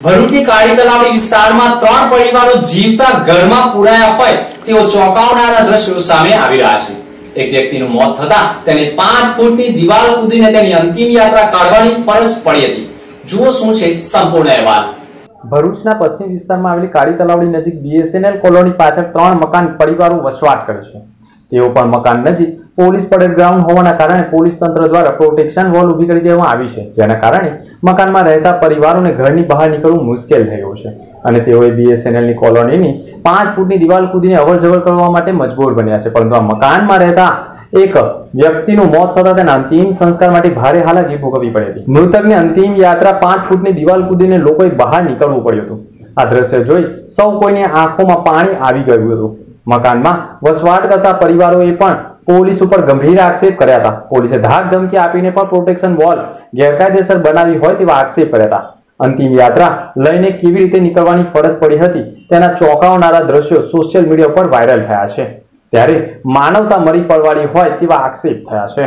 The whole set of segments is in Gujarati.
ભરૂચની કાળી તલાવડી વિસ્તારમાં 3 પરિવારો જીવતા ઘરમાં પુરાયા હોય તેવો ચોંકાવનારા દ્રશ્યો સામે આવી રહ્યા છે। એક વ્યક્તિનું મોત થતા તેને 5 ફૂટની દીવાલ કૂદીને તેની અંતિમ યાત્રા કાઢવાની ફરજ પડી હતી। જુઓ શું છે સંપૂર્ણ અહેવાલ। ભરૂચના પશ્ચિમ વિસ્તારમાં આવેલી કાળી તલાવડી નજીક બીએસએનએલ કોલોની પાછળ 3 મકાન પરિવારો વસવાટ કરે છે। તેઓ પણ મકાન નજીક પોલીસ પરેડ ગ્રાઉન્ડ હોવાના કારણે પોલીસ તંત્ર દ્વારા પ્રોટેક્શન વોલ ઊભી કરી દેવામાં આવી છે, જેના કારણે મકાનમાં રહેતા પરિવારોને ઘરની બહાર નીકળવું મુશ્કેલ થયું છે અને તેઓએ બીએસએનએલની કોલોનીની 5 ફૂટની દીવાલ કૂદીને અવરજવર કરવા માટે મજબૂર બન્યા છે। પરંતુ આ મકાનમાં રહેતા એક વ્યક્તિનું મોત થતા તેના અંતિમ સંસ્કાર માટે ભારે હાલાકી ભોગવવી પડી હતી। મૃતકની અંતિમ યાત્રા 5 ફૂટની દીવાલ કૂદીને લોકોએ બહાર નીકળવું પડ્યું હતું। આ દ્રશ્ય જોઈ સૌ કોઈની આંખોમાં પાણી આવી ગયું હતું। મકાનમાં વસવાટ કરતા પરિવારોએ પણ પોલીસ ઉપર ગંભીર આક્ષેપ કર્યા હતા। પોલીસે ધાક ધમકી આપીને પણ પ્રોટેક્શન વોલ ગેરકાયદેસર બનાવી હોય તેવા આક્ષેપ કર્યા હતા। અંતિમ યાત્રા લઈને કેવી રીતે નીકળવાની ફરજ પડી હતી તેના ચોંકાવનારા દ્રશ્યો સોશિયલ મીડિયા પર વાયરલ થયા છે, ત્યારે માનવતા મરી પડવાની હોય તેવા આક્ષેપ થયા છે।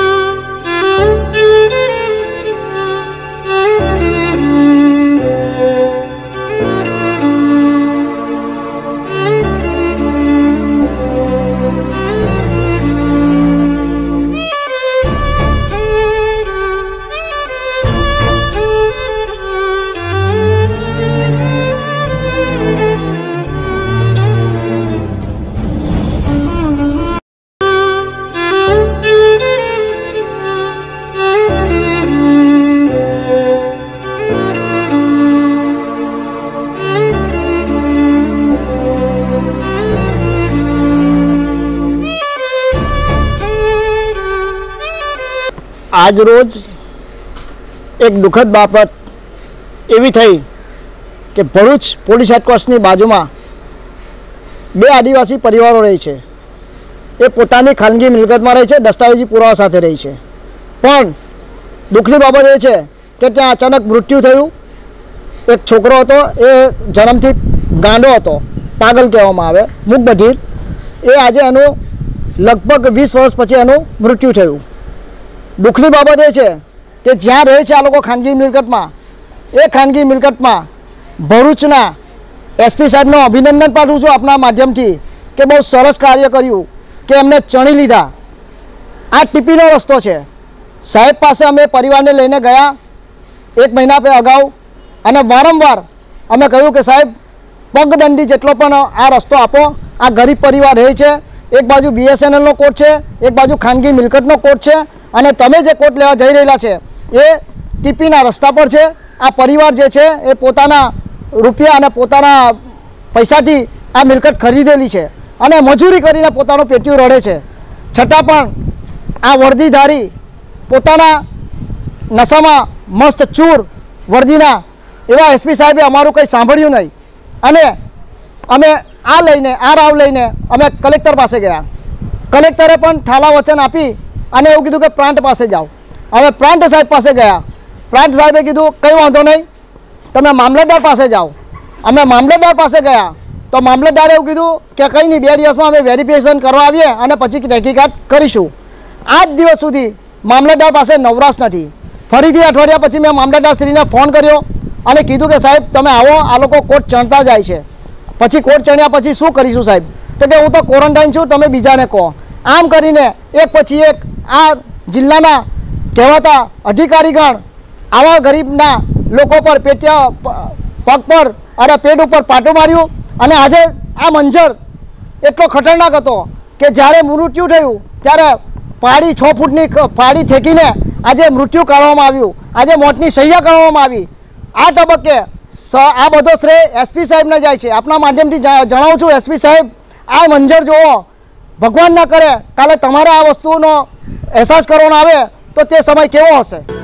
आज रोज एक दुखद बाबत एवी थई कि भरूच पोलीस हेडक्वार्टर्सनी बाजूमां 2 आदिवासी परिवारों रही है। ये पोतानी खानगी मिलकतमां रही है, दस्तावेजी पुरावा साथे रही है। पण दुखनी बाबत ए छे कि त्यां अचानक मृत्यु थयुं। एक छोकरो हतो, ए जन्मथी गांडो हतो, पागल कहेवामां आवे, मूकबधीर। ए आजे एनुं लगभग 20 वर्ष पछी एनुं मृत्यु थयुं। दुखनी बाबत ए छे कि ज्यां रहे छे आ लोको खानगी मिलकत में, ए खानगी मिलकत में भरूचना एसपी साहेबनो अभिनंदन पाठवुं छुं अपना माध्यमथी कि बहुत सरस कार्य कर्युं कि एमने चणी लीधा। आ टीपीनो रस्तो छे। साहेब पासे अमे परिवारने लईने गया 1 महीना अगाऊ अने वारंवार अमे कह्युं कि साहेब पगदंडी जेटलो पण आ रस्तो आपो। आ गरीब परिवार रहे छे, एक बाजू बीएसएनएल नो कोर्ट छे, एक बाजू खानगी मिलकतनो कोर्ट छे અને તમે જે કોર્ટ લેવા જઈ રહેલા છે એ ટીપીના રસ્તા પર છે। આ પરિવાર જે છે એ પોતાના રૂપિયા અને પોતાના પૈસાથી આ મિલકત ખરીદેલી છે અને મજૂરી કરીને પોતાનું પેટ્યું રડે છે, છતાં પણ આ વર્દીધારી પોતાના નશામાં મસ્ત ચૂર વર્દીના એવા એસપી સાહેબે અમારું કંઈ સાંભળ્યું નહીં અને અમે આ લઈને આ રાવ લઈને અમે કલેક્ટર પાસે ગયા। કલેક્ટરે પણ ઠાલા વચન આપી અને એવું કીધું કે પ્રાંત પાસે જાઓ। હવે પ્રાંત સાહેબ પાસે ગયા। પ્રાંત સાહેબે કીધું કંઈ વાંધો નહીં, તમે મામલતદાર પાસે જાઓ। અમે મામલતદાર પાસે ગયા તો મામલતદારે એવું કીધું કે કંઈ નહીં, 2 દિવસમાં અમે વેરિફિકેશન કરવા આવીએ અને પછી તહકીકાત કરીશું। આજ દિવસ સુધી મામલતદાર પાસે નવરાશ નથી। ફરીથી અઠવાડિયા પછી મેં મામલતદારશ્રીને ફોન કર્યો અને કીધું કે સાહેબ તમે આવો, આ લોકો કોર્ટ ચણતા જાય છે, પછી કોર્ટ ચણ્યા પછી શું કરીશું સાહેબ? તો કે હું તો ક્વોરન્ટાઇન છું, તમે બીજાને કહો। આમ કરીને એક પછી એક आ जिल्लाना कहेवाता अधिकारीगण आवा गरीबना लोको पर पेटिया पग पर अरे पेट पर पाटो मार्यो अने आजे आ मंजर एटलो खतरनाक हतो कि ज्यारे मृत्यु थयुं त्यारे पाड़ी 6 फूटनी पाड़ी थेकीने आजे मृत्यु काढवामां आव्युं, आजे मोतनी सह्या करवामां आवी। आ तबक्के आ बधो श्रेय एसपी साहेबने जाय छे। आपना माध्यमथी जणावुं छुं एसपी साहेब, आ मंजर जोवो, भगवान न करे काले तमारे आ वस्तुनो अहसास करवानो आवे तो ते समय केवो हशे।